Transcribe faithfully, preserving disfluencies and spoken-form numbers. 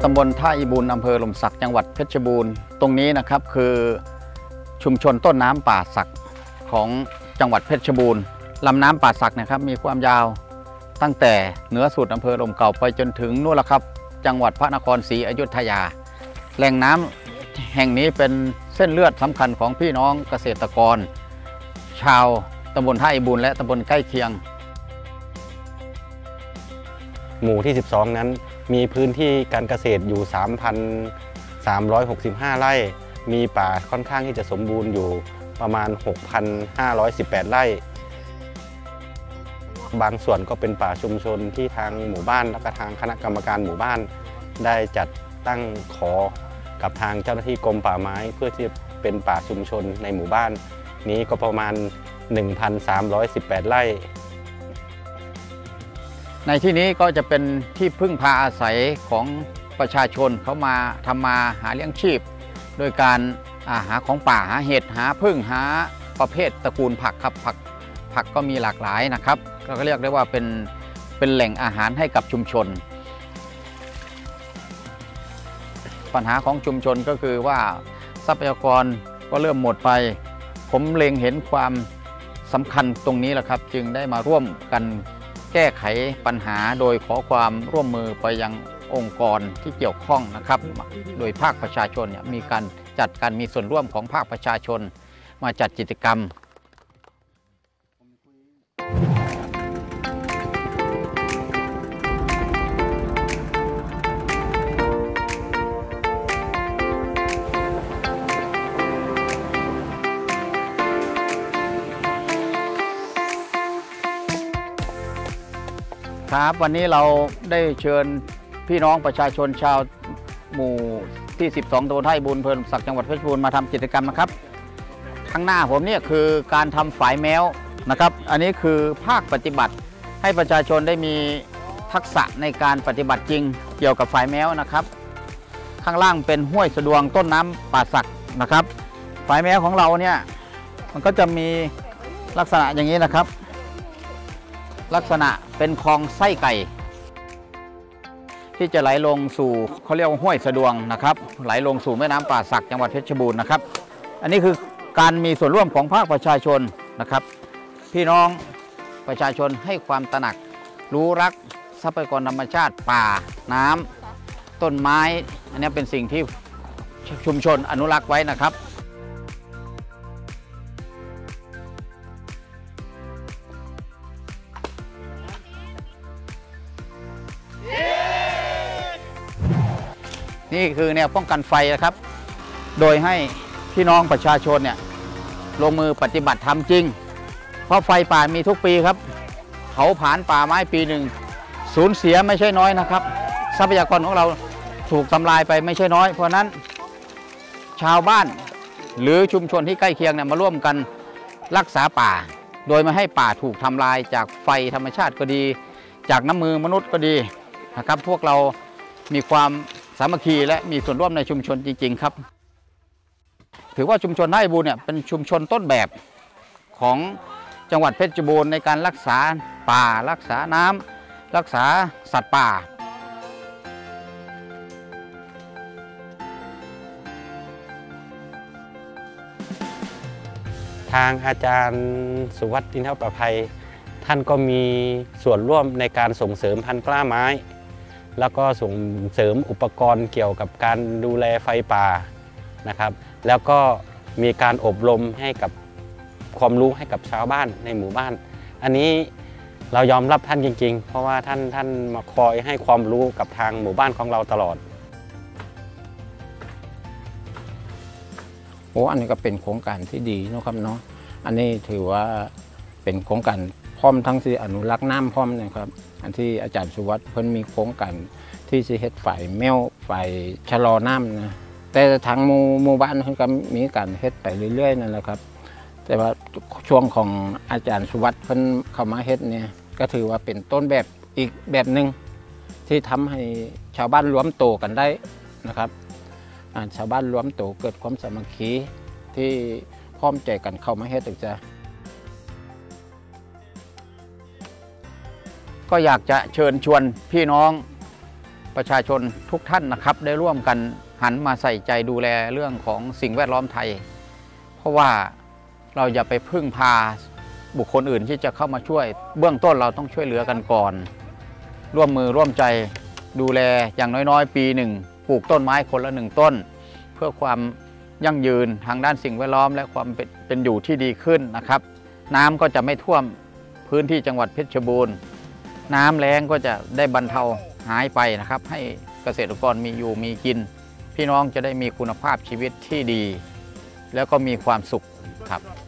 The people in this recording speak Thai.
ตำบลท่าอีบูลอำเภอหล่มสักจังหวัดเพชรบูรณ์ตรงนี้นะครับคือชุมชนต้นน้ำป่าสักของจังหวัดเพชรบูรณ์ลำน้ำป่าสักนะครับมีความยาวตั้งแต่เหนือสุดอำเภอลมเก่าไปจนถึงนู่นละครับจังหวัดพระนครศรีอยุธยาแหล่งน้ำแห่งนี้เป็นเส้นเลือดสำคัญของพี่น้องเกษตรกรชาวตำบลท่าอีบูลและตำบลใกล้เคียงหมู่ที่สิบสองนั้นมีพื้นที่การเกษตรอยู่ สามพันสามร้อยหกสิบห้า ไร่มีป่าค่อนข้างที่จะสมบูรณ์อยู่ประมาณ หกพันห้าร้อยสิบแปด ไร่บางส่วนก็เป็นป่าชุมชนที่ทางหมู่บ้านและก็ทางคณะกรรมการหมู่บ้านได้จัดตั้งขอกับทางเจ้าหน้าที่กรมป่าไม้เพื่อที่จะเป็นป่าชุมชนในหมู่บ้านนี้ก็ประมาณ หนึ่งพันสามร้อยสิบแปด ไร่ในที่นี้ก็จะเป็นที่พึ่งพาอาศัยของประชาชนเขามาทำมาหาเลี้ยงชีพโดยการหาของป่าหาเห็ดหาพึ่งหาประเภทตระกูลผักครับผักผักก็มีหลากหลายนะครับก็เรียกได้ว่าเป็นเป็นแหล่งอาหารให้กับชุมชนปัญหาของชุมชนก็คือว่าทรัพยากรก็เริ่มหมดไปผมเล็งเห็นความสำคัญตรงนี้แหละครับจึงได้มาร่วมกันแก้ไขปัญหาโดยขอความร่วมมือไปยังองค์กรที่เกี่ยวข้องนะครับโดยภาคประชาชนเนี่ยมีการจัดการมีส่วนร่วมของภาคประชาชนมาจัดกิจกรรมครับวันนี้เราได้เชิญพี่น้องประชาชนชาวหมู่ที่สิบสองตำบลท่าอีบูลอำเภอหล่มสักจังหวัดเพชรบูรณ์มาทำกิจกรรมนะครับข้างหน้าผมเนี่ยคือการทำฝายแมวนะครับอันนี้คือภาคปฏิบัติให้ประชาชนได้มีทักษะในการปฏิบัติจริงเกี่ยวกับฝายแมวนะครับข้างล่างเป็นห้วยสะดวงต้นน้ำป่าสักนะครับฝายแมวของเราเนี่ยมันก็จะมีลักษณะอย่างนี้นะครับลักษณะเป็นคลองไส้ไก่ที่จะไหลลงสู่เขาเรียกว่าห้วยสะดวงนะครับไหลลงสู่แม่น้ำป่าสักจังหวัดเพชรบูรณ์นะครับอันนี้คือการมีส่วนร่วมของภาคประชาชนนะครับพี่น้องประชาชนให้ความตระหนักรู้รักทรัพยากรธรรมชาติป่าน้ำต้นไม้อันนี้เป็นสิ่งที่ชุมชนอนุรักษ์ไว้นะครับนี่คือแนวป้องกันไฟนะครับโดยให้พี่น้องประชาชนเนี่ยลงมือปฏิบัติทำจริงเพราะไฟป่ามีทุกปีครับเผาผลาญป่าไม้ปีหนึ่งสูญเสียไม่ใช่น้อยนะครับทรัพยากรของเราถูกทำลายไปไม่ใช่น้อยเพราะนั้นชาวบ้านหรือชุมชนที่ใกล้เคียงเนี่ยมาร่วมกันรักษาป่าโดยไม่ให้ป่าถูกทำลายจากไฟธรรมชาติก็ดีจากน้ำมือมนุษย์ก็ดีนะครับพวกเรามีความสามัคคีและมีส่วนร่วมในชุมชนจริงๆครับถือว่าชุมชนท่าอีบูลเนี่ยเป็นชุมชนต้นแบบของจังหวัดเพชรบูรณ์ในการรักษาป่ารักษาน้ำรักษาสัตว์ป่าทางอาจารย์สุวัฒน์อินทรประภัยท่านก็มีส่วนร่วมในการส่งเสริมพันธุ์กล้าไม้แล้วก็ส่งเสริมอุปกรณ์เกี่ยวกับการดูแลไฟป่านะครับแล้วก็มีการอบรมให้กับความรู้ให้กับชาวบ้านในหมู่บ้านอันนี้เรายอมรับท่านจริงๆเพราะว่าท่านท่านมาคอยให้ความรู้กับทางหมู่บ้านของเราตลอดโอ้อันนี้ก็เป็นโครงการที่ดีนะครับเนาะอันนี้ถือว่าเป็นโครงการพร้อมทั้งที่อนุรักษ์น้ำพร้อมนะครับอันที่อาจารย์สุวัฒน์เพิ่นมีโครงการที่สิเฮ็ดฝ่ายแมวฝ่ายชะลอน้ำนะแต่ทางหมู่หมู่บ้านเพิ่นก็มีการเฮ็ดไปเรื่อยๆนั่นแหละครับแต่ว่าช่วงของอาจารย์สุวัฒน์เพิ่นเข้ามาเฮ็ดเนี่ยก็ถือว่าเป็นต้นแบบอีกแบบหนึ่งที่ทำให้ชาวบ้านรวมตัวกันได้นะครับชาวบ้านรวมตัวเกิดความสามัคคีที่พร้อมใจกันเข้ามาเฮ็ดจะก็อยากจะเชิญชวนพี่น้องประชาชนทุกท่านนะครับได้ร่วมกันหันมาใส่ใจดูแลเรื่องของสิ่งแวดล้อมไทยเพราะว่าเราอย่าไปพึ่งพาบุคคลอื่นที่จะเข้ามาช่วยเบื้องต้นเราต้องช่วยเหลือกันก่อนร่วมมือร่วมใจดูแลอย่างน้อยๆปีหนึ่งปลูกต้นไม้คนละหนึ่งต้นเพื่อความยั่งยืนทางด้านสิ่งแวดล้อมและความเป็นอยู่ที่ดีขึ้นนะครับน้ำก็จะไม่ท่วมพื้นที่จังหวัดเพชรบูรณ์น้ำแล้งก็จะได้บรรเทาหายไปนะครับให้เกษตรกรมีอยู่มีกินพี่น้องจะได้มีคุณภาพชีวิตที่ดีแล้วก็มีความสุขครับ